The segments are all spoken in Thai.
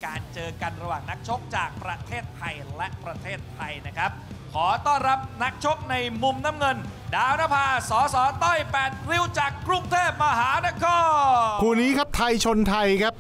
การเจอกันระหว่างนักชกจากประเทศไทยและประเทศไทยนะครับขอต้อนรับนักชกในมุมน้ำเงินดาวนภา สส ต้อย8 ริ้วจากกรุงเทพมหานครคู่นี้ครับไทยชนไทยครับ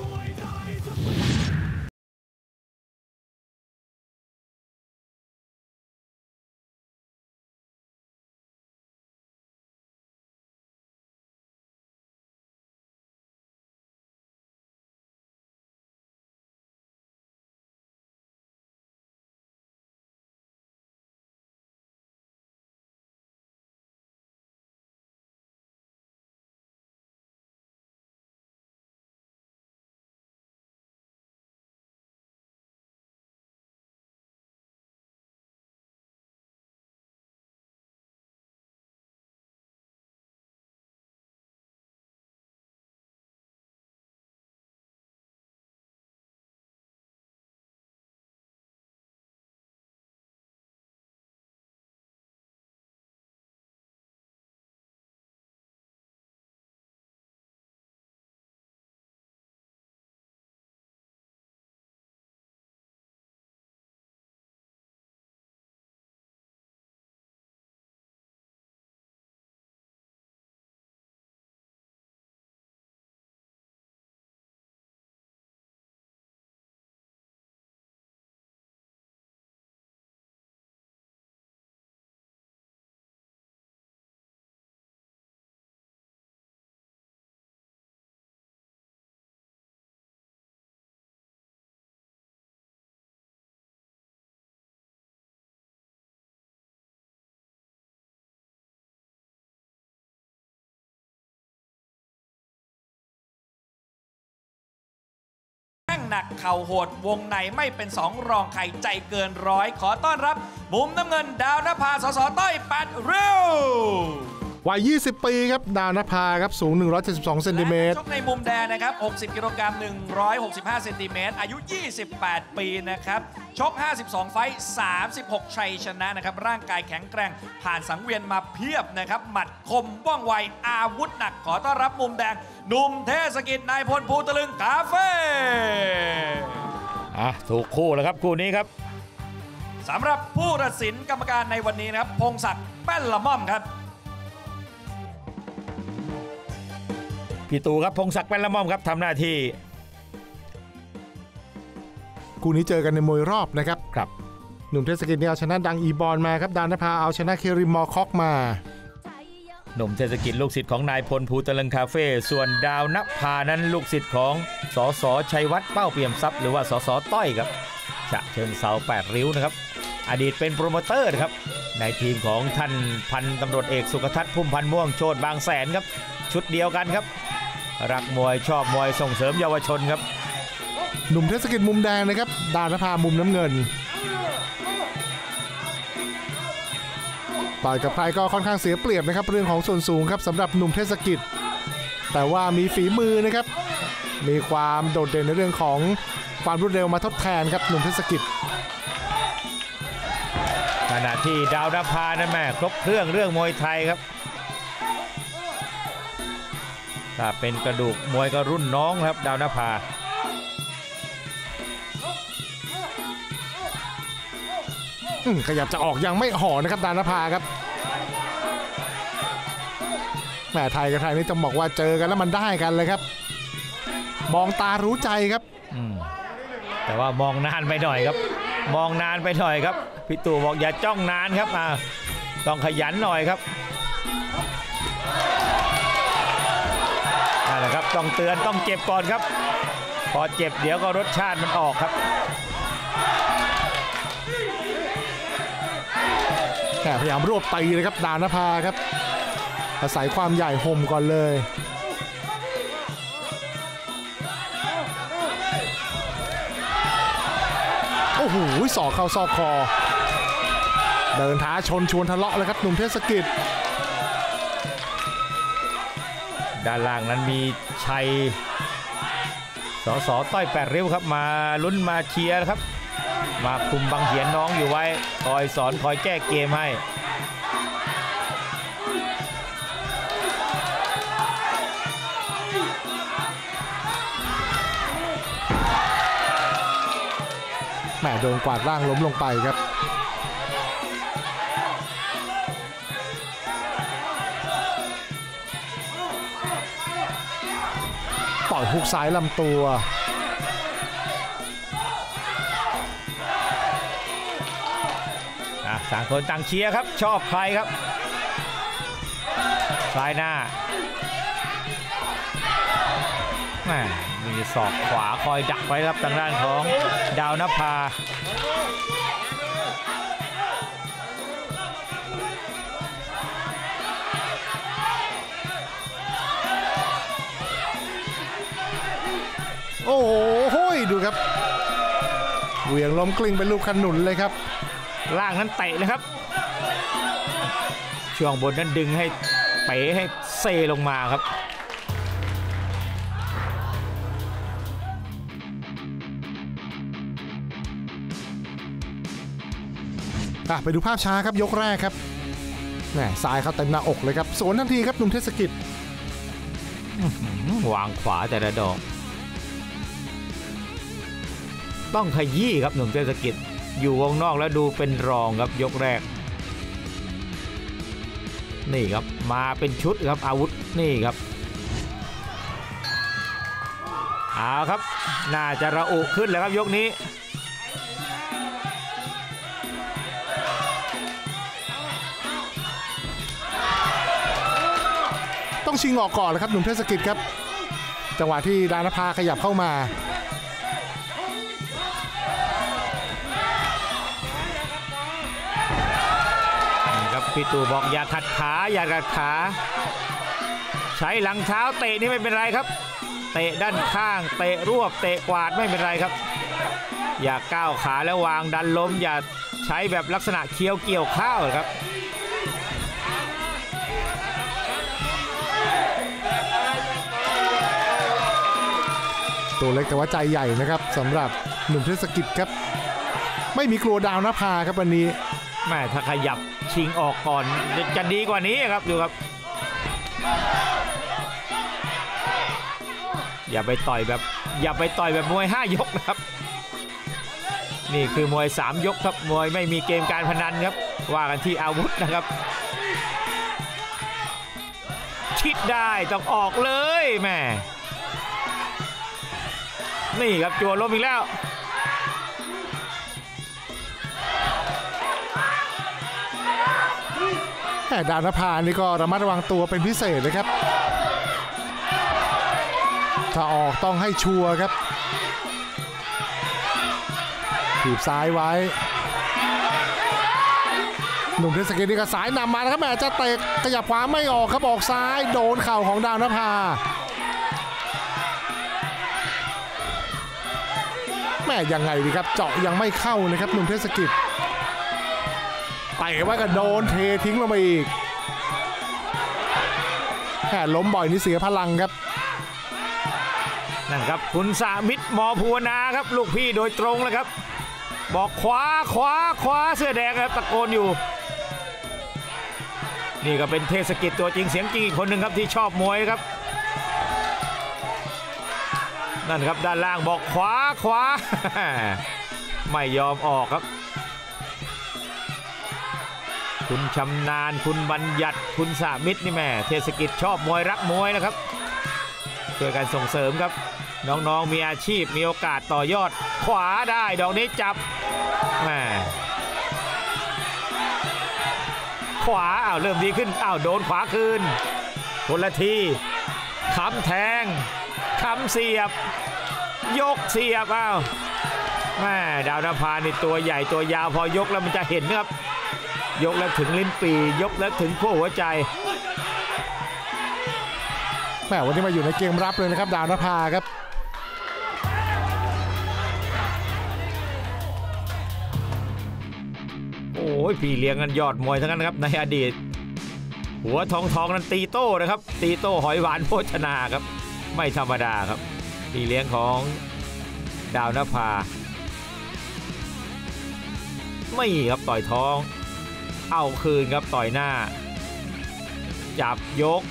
หนักเข่าโหดวงในไม่เป็น2รองใครใจเกินร้อยขอต้อนรับมุมน้ำเงินดาวนภา สส ต้อย8 ริ้ววัย20 ปีครับดาวนภาครับสูง172เซนติเมตรชกในมุมแดงนะครับ60 กิโลกรัม165เซนติเมตรอายุ28 ปีนะครับชก52ไฟต์36ชัยชนะนะครับร่างกายแข็งแกร่งผ่านสังเวียนมาเพียบนะครับหมัดคมว่องไวอาวุธหนักขอต้อนรับมุมแดงหนุ่มเทศกิจนายพลภูตะลึงคาเฟ่ถูกคู่แล้วครับคู่นี้ครับสำหรับผู้ตัดสินกรรมการในวันนี้นะครับพงศักดิ์แป้นละม่อมครับพี่ตู่ครับพงศักดิ์แป้นละม่อมครับทำหน้าที่คู่นี้เจอกันในมวยรอบนะครับครับหนุ่มเทศกิจเนี่ยเอาชนะดังอีบอลมาครับดาวนภาเอาชนะเคริมมอคอกมาหนุ่มเทศกิจลูกศิษย์ของนายพลภูตะลึงคาเฟ่ส่วนดาวนภานั้นลูกศิษย์ของสสชัยวัฒน์เป้าเปี่ยมทรัพย์หรือว่าสสต้อยครับฉะเชิงเทรา8 ริ้วนะครับอดีตเป็นโปรโมเตอร์นะครับในทีมของท่านพันตำรวจเอกสุขทัศน์พุ่มพันธ์ม่วงโชติบางแสนครับชุดเดียวกันครับรักมวยชอบมวยส่งเสริมเยาวชนครับหนุ่มเทศกิจมุมแดงนะครับดาวนภามุมน้ำเงินต่อยกับใครก็ค่อนข้างเสียเปรียบนะครับเรื่องของส่วนสูงครับสำหรับหนุ่มเทศกิจแต่ว่ามีฝีมือนะครับมีความโดดเด่นในเรื่องของความรวดเร็วมาทดแทนครับหนุ่มเทศกิจขณะที่ดาวนภานั้นแม่ครบเครื่องเรื่องมวยไทยครับถ้าเป็นกระดูกมวยก็รุ่นน้องครับดาวนภาขยับจะออกยังไม่ห่อนะครับดาวนภาครับแม่ไทยกับไทยนี่จะบอกว่าเจอกันแล้วมันได้กันเลยครับมองตารู้ใจครับแต่ว่ามองนานไปหน่อยครับมองนานไปหน่อยครับพี่ตู่บอกอย่าจ้องนานครับต้องขยันหน่อยครับนั่นแหละครับต้องเตือนต้องเจ็บก่อนครับพอเจ็บเดี๋ยวก็รสชาติมันออกครับพยายามรวบตีเลยครับดาวนภาครับอาศัยความใหญ่ห่มก่อนเลยโอ้โหศอกเข้าซอกคอเดินท้าชนชวนทะเลาะเลยครับหนุ่มเทศกิจด้านล่างนั้นมีชัยสสต้อย8 ริ้วครับมาลุ้นมาเชียร์ครับมาคุมบังเหียนน้องอยู่ไว้คอยสอนคอยแก้เกมให้แม่โดนกวาดร่างล้มลงไปครับต่อยฮุกซ้ายลำตัวต่างคนต่างเชียร์ครับชอบใครครับซ้ายหน้ามีศอกขวาคอยดักไว้ครับทางด้านของดาวนภาโอ้โหดูครับเหวี่ยงล้มกลิ้งเป็นลูกขนุนเลยครับล่างนั้นเตะนะครับช่วงบนนั้นดึงให้เป๋ให้เซลงมาครับไปดูภาพช้าครับยกแรกครับแหมซ้ายเขาเต็มหน้าอกเลยครับสวนทันทีครับหนุ่มเทศกิจวางขวาแต่ละดอกต้องขยี้ครับหนุ่มเทศกิจอยู่วงนอกแล้วดูเป็นรองครับยกแรกนี่ครับมาเป็นชุดครับอาวุธนี่ครับเอาครับน่าจะระอุขึ้นแล้วครับยกนี้ต้องชิงออกก่อนเลยครับหนุ่มเทศกิจครับจังหวะที่ดาวนภาขยับเข้ามาพี่ตู่บอกอย่าขัดขาอย่าขัดขาใช้หลังเท้าเตะนี่ไม่เป็นไรครับเตะด้านข้างเตะรวบเตะกวาดไม่เป็นไรครับอย่าก้าวขาแล้ววางดันล้มอย่าใช้แบบลักษณะเคี้ยวเกี่ยวข้าวครับตัวเล็กแต่ว่าใจใหญ่นะครับสำหรับหนุ่มเทศกิจครับไม่มีกลัวดาวนภาครับวันนี้แม่ถ้าขยับชิงออกก่อนจะดีกว่านี้ครับดูครับอย่าไปต่อยแบบมวย5 ยกนะครับนี่คือมวย3 ยกครับมวยไม่มีเกมการพนันครับว่ากันที่อาวุธนะครับชิดได้ต้องออกเลยแม่นี่ครับจั่วล้มอีกแล้วดาวนภานี่ก็ระมัดระวังตัวเป็นพิเศษเลยครับถ้าออกต้องให้ชัวร์ครับถีบซ้ายไว้หนุ่มเทศกิจนี่ก็สายนำมาแล้วครับแม่จะเตะขยับขวาไม่ออกครับออกซ้ายโดนเข่าของดาวนภาแม่ยังไงดีครับเจาะยังไม่เข้านะครับหนุ่มเทศกิจเตะไว้ก็โดนเททิ้งลงมาอีกแค่ล้มบ่อยนี่เสียพลังครับนั่นครับคุณสามิตร ม.ภูวนาครับลูกพี่โดยตรงเลยครับบอกขวาเสื้อแดงครับตะโกนอยู่นี่ก็เป็นเทศกิจตัวจริงเสียงจริงอีกคนหนึ่งครับที่ชอบมวยครับนั่นครับด้านล่างบอกขวา ไม่ยอมออกครับคุณชำนาญคุณบัญญัติคุณสามิตรนี่แม่เทศกิจชอบมวยรักมวยนะครับช่วยกันส่งเสริมครับน้องๆมีอาชีพมีโอกาสต่อยอดขวาได้ดอกนี้จับแม่ขวาเริ่มดีขึ้นโดนขวาคืนคนละทีค้ำแทงค้ำเสียบยกเสียบแม่ดาวนภานี่ตัวใหญ่ตัวยาวพอยกแล้วมันจะเห็นนะครับยกแล้วถึงลิ้นปียกแล้วถึงขั้วหัวใจแม่วันนี้มาอยู่ในเกมรับเลยนะครับดาวนภาครับโอ้ยพี่เลี้ยงกันยอดมวยทั้งนั้นนะครับในอดีตหัวทองนั้นตีโต้นะครับตีโต้หอยหวานโภชนาครับไม่ธรรมดาครับพี่เลี้ยงของดาวนภาไม่ครับต่อยท้องเอาคืนครับต่อยหน้าจับยก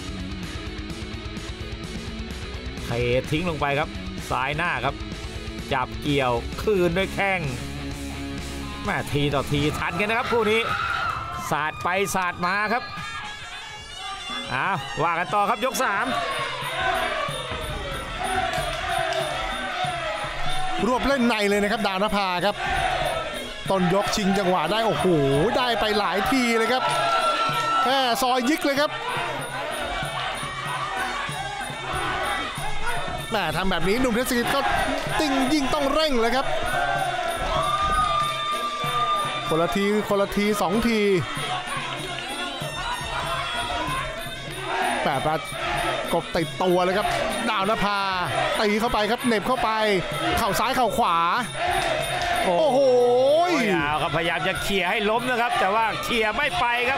เททิ้งลงไปครับซ้ายหน้าครับจับเกี่ยวคืนด้วยแข้งแม่ทีต่อทีทันกันนะครับคู่นี้สาดไปสาดมาครับว่ากันต่อครับยก 3 รวบเล่นในเลยนะครับดาวนภาครับต้นยกชิงจังหวะได้โอ้โหได้ไปหลายทีเลยครับแค่ซอยยิกเลยครับแม่ทำแบบนี้หนุ่มเทศกิจก็ยิ่งต้องเร่งเลยครับคนละที2 ทีแบบกบติดตัวเลยครับดาวนภาตีเข้าไปครับเหน็บเข้าไปเข่าซ้ายเข่าขวาโอ้โหครับพยายามจะเขี่ยให้ล้มนะครับแต่ว่าเขี่ยไม่ไปครับ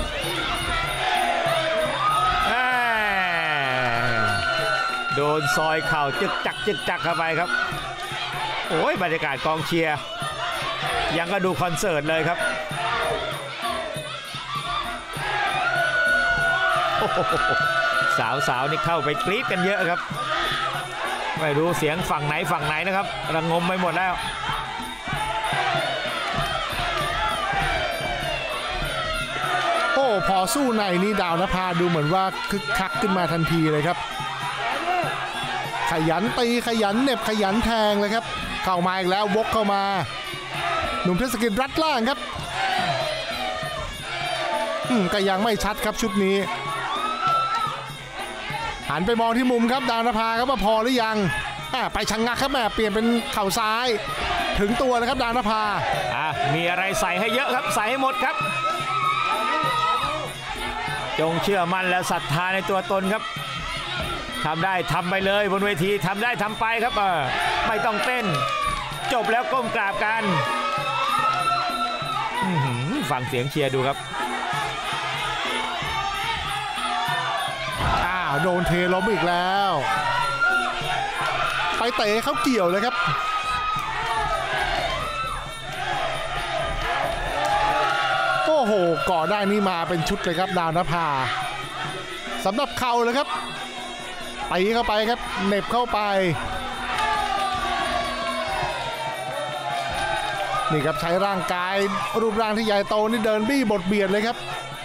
โดนซอยเข่าจึกจักเข้าไปครับโอ้ยบรรยากาศกองเชียร์ยังก็ดูคอนเสิร์ตเลยครับสาวนี่เข้าไปกรี๊ดกันเยอะครับไม่รู้เสียงฝั่งไหนนะครับระงมไปหมดแล้วพอสู้ในนี่ดาวนภาดูเหมือนว่าคึกคักขึ้นมาทันทีเลยครับขยันตีขยันเหน็บขยันแทงเลยครับเข้ามาอีกแล้ววกเข้ามาหนุ่มเทศกิจรัดล่างครับก็ยังไม่ชัดครับชุดนี้หันไปมองที่มุมครับดาวนภาครับว่าพอหรือยังไปชะงักครับแม่เปลี่ยนเป็นเข่าซ้ายถึงตัวเลยครับดาวนภามีอะไรใส่ให้เยอะครับใส่ให้หมดครับจงเชื่อมั่นและศรัทธาในตัวตนครับทำได้ทำไปเลยบนเวทีทำได้ทำไปครับไม่ต้องเต้นจบแล้วก้มกราบกันฟังเสียงเชียร์ดูครับโดนเทล้มอีกแล้วไปเตะเขาเกี่ยวเลยครับโอ้โหก่อได้นี่มาเป็นชุดเลยครับดาวนภาสำหรับเข่าเลยครับตีเข้าไปครับเหน็บเข้าไปนี่ครับใช้ร่างกายรูปร่างที่ใหญ่โตนี่เดินบี้บดเบียดเลยครับ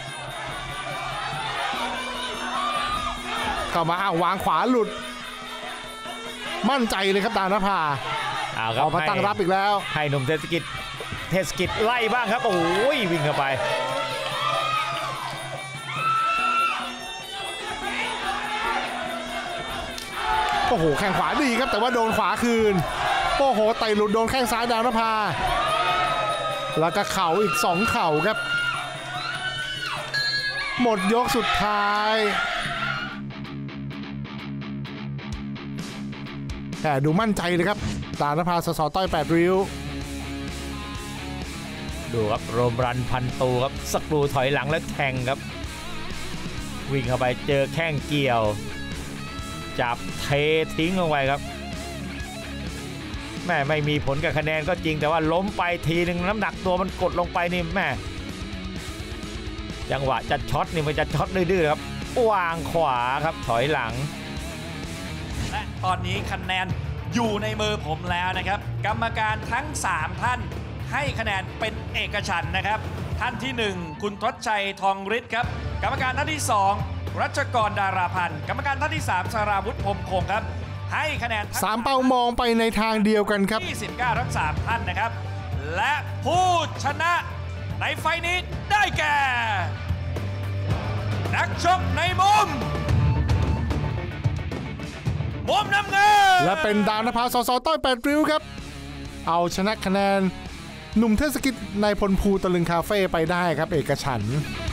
เข้ามาวางขวาหลุดมั่นใจเลยครับดาวนภาเอามาตั้งรับอีกแล้วให้หนุ่มเทศกิจไล่บ้างครับโอ้ยวิ่งเข้าไปโอ้โหแข้งขวาดีครับแต่ว่าโดนขวาคืนโอ้โหไต่หลุดโดนแข้งซ้ายดาวนภาแล้วก็เข่าอีก2เข่าครับหมดยกสุดท้ายแต่ดูมั่นใจเลยครับดาวนภาสสต้อย8 ริ้วดูครับโรมรันพันตูครับสกรูถอยหลังแล้วแทงครับวิ่งเข้าไปเจอแข้งเกี่ยวจับเททิ้งลงไปครับแม่ไม่มีผลกับคะแนนก็จริงแต่ว่าล้มไปทีนึงน้ำหนักตัวมันกดลงไปนี่แม่จังหวะจะช็อตนี่มันจะช็อตดื้อๆครับวางขวาครับถอยหลังและตอนนี้คะแนนอยู่ในมือผมแล้วนะครับกรรมการทั้ง3ท่านให้คะแนนเป็นเอกฉันท์นะครับท่านที่1คุณทศชัยทองฤทธิ์ครับกรรมการท่านที่2รัชกรดาราพันธ์กรรมการท่านที่3สราวุฒิพรหมคงครับให้คะแนน 3เป้ามองไปในทางเดียวกันครับ 29ทั้ง3ท่านนะครับและผู้ชนะในไฟนี้ได้แก่นักชกในมุมน้ำเงินและเป็นดาวนภาสสต้อย8 ริ้วครับเอาชนะคะแนนหนุ่มเทศกิจนายพลภูตะลึงคาเฟ่ไปได้ครับเอกฉันท์